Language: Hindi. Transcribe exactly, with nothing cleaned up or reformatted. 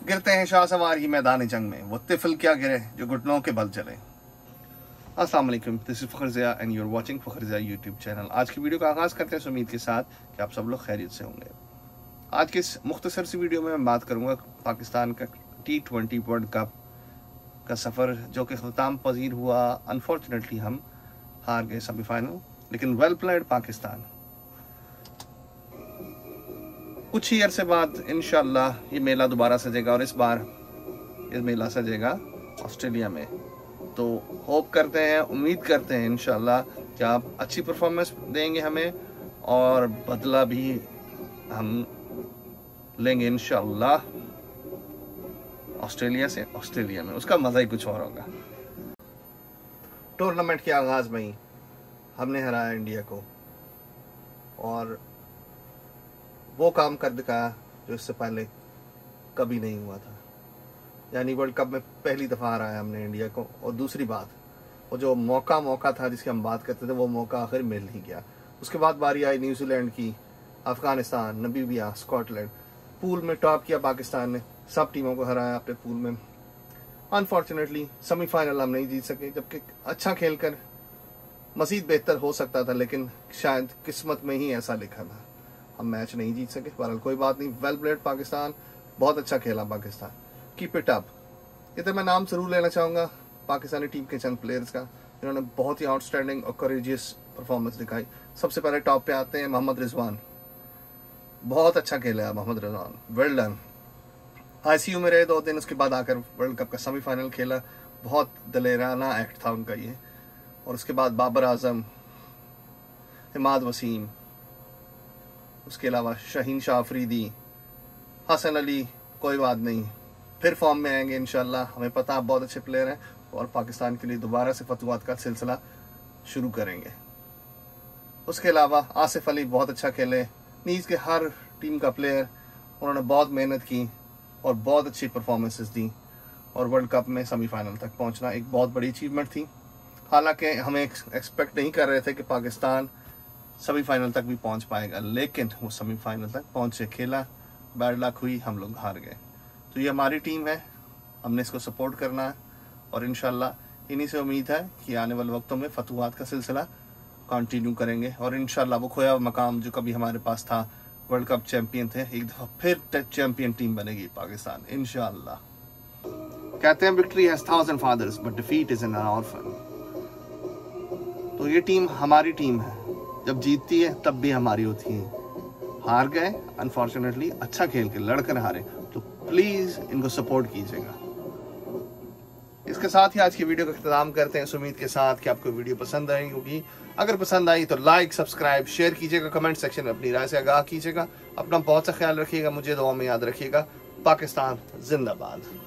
गिरते हैं शाह सवार ही मैदान जंग में, वो तिफल क्या गिरे जो घुटनों के बल चले। अस्सलाम वालेकुम, this is Fakhar Zia and you are watching Fakhar Zia YouTube channel. आज की वीडियो का आगाज़ करते हैं इस उम्मीद के साथ कि आप सब लोग खैरियत से होंगे। आज की इस मुख्तसर सी वीडियो में मैं बात करूंगा पाकिस्तान का टी ट्वेंटी वर्ल्ड कप का सफ़र जो कि ख़त्म पजीर हुआ। अनफॉर्चुनेटली हम हार गए सेमीफाइनल, लेकिन वेल प्लेड पाकिस्तान। कुछ ही अरसे बाद इंशाल्लाह ये मेला दोबारा सजेगा और इस बार ये मेला सजेगा ऑस्ट्रेलिया में। तो होप करते हैं, उम्मीद करते हैं इंशाल्लाह कि आप अच्छी परफॉर्मेंस देंगे हमें और बदला भी हम लेंगे इंशाल्लाह ऑस्ट्रेलिया से। ऑस्ट्रेलिया में उसका मज़ा ही कुछ और होगा। टूर्नामेंट के आगाज़ में ही हमने हराया इंडिया को और वो काम कर दिखाया जो इससे पहले कभी नहीं हुआ था। यानी वर्ल्ड कप में पहली दफ़ा हराया हमने इंडिया को। और दूसरी बात, वो जो मौका मौका था जिसकी हम बात करते थे, वो मौका आखिर मिल ही गया। उसके बाद बारी आई न्यूजीलैंड की, अफगानिस्तान, नमीबिया, स्कॉटलैंड। पूल में टॉप किया पाकिस्तान ने, सब टीमों को हराया अपने पूल में। अनफॉर्चुनेटली सेमीफाइनल हम नहीं जीत सके, जबकि अच्छा खेलकर मज़ीद बेहतर हो सकता था, लेकिन शायद किस्मत में ही ऐसा लिखा था, हम मैच नहीं जीत सके। बहरहाल कोई बात नहीं, वेल प्लेड पाकिस्तान, बहुत अच्छा खेला पाकिस्तान, कीप इट अप। इधर मैं नाम जरूर लेना चाहूँगा पाकिस्तानी टीम के चंद प्लेयर्स का, जिन्होंने बहुत ही आउटस्टैंडिंग और करेजियस परफॉर्मेंस दिखाई। सबसे पहले टॉप पे आते हैं मोहम्मद रिजवान, बहुत अच्छा खेला है Mohammad Rizwan, well done. ICU में रहे दो दिन, उसके बाद आकर वर्ल्ड कप का सेमीफाइनल खेला, बहुत दलेराना एक्ट था उनका ये। और उसके बाद बाबर आजम, इमाद वसीम, उसके अलावा शाहीन शाह अफरीदी, हसन अली, कोई बात नहीं, फिर फॉर्म में आएंगे इंशाल्लाह। हमें पता आप बहुत अच्छे प्लेयर हैं और पाकिस्तान के लिए दोबारा से फतवात का सिलसिला शुरू करेंगे। उसके अलावा आसिफ अली बहुत अच्छा खेले, नीज के हर टीम का प्लेयर, उन्होंने बहुत मेहनत की और बहुत अच्छी परफॉर्मेंसेस दी और वर्ल्ड कप में सेमीफाइनल तक पहुंचना एक बहुत बड़ी अचीवमेंट थी। हालांकि हमें एक्सपेक्ट नहीं कर रहे थे कि पाकिस्तान सेमीफाइनल तक भी पहुंच पाएगा, लेकिन वो सेमीफाइनल तक पहुंचे, खेला, बैड लक हुई, हम लोग हार गए। तो ये हमारी टीम है, हमने इसको सपोर्ट करना है और इंशाल्लाह इन्हीं से उम्मीद है कि आने वाले वक्तों में फतवात का सिलसिला कंटिन्यू करेंगे और इंशाल्लाह वो खोया मकाम जो कभी हमारे पास था, वर्ल्ड कप चैंपियन थे, एक दफ़ा फिर चैंपियन टीम बनेगी पाकिस्तान इंशाल्लाह। कहते हैं victory has thousand fathers but defeat is an orphan. तो ये टीम हमारी टीम है, जब जीतती है तब भी हमारी होती है। हार गए अनफॉर्चुनेटली, अच्छा खेल के लड़कर हारे, तो प्लीज इनको सपोर्ट कीजिएगा। इसके साथ ही आज की वीडियो का इख्तिताम करते हैं इस उम्मीद के साथ कि आपको वीडियो पसंद आई होगी। अगर पसंद आई तो लाइक, सब्सक्राइब, शेयर कीजिएगा, कमेंट सेक्शन में अपनी राय से आगाह कीजिएगा। अपना बहुत सा ख्याल रखिएगा, मुझे दुआ में याद रखिएगा। पाकिस्तान जिंदाबाद।